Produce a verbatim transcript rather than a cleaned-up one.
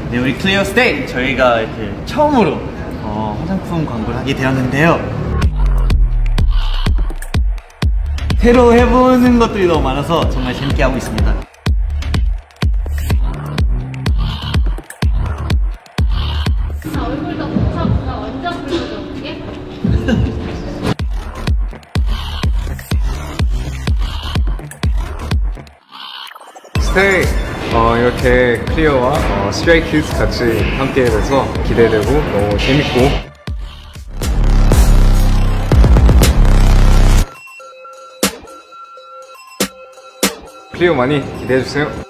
네, 우리 클리어 스테이 저희가 이렇게 처음으로 어, 화장품 광고를 하게 되었는데요. 새로 해보는 것들이 너무 많아서 정말 재밌게 하고 있습니다. 얼굴도 붙여보면 완전 붉어졌게. 스테이 어, 이렇게 클리어와 어, 스트레이키즈 같이 함께 돼서 기대되고 너무 재밌고 클리어 많이 기대해주세요.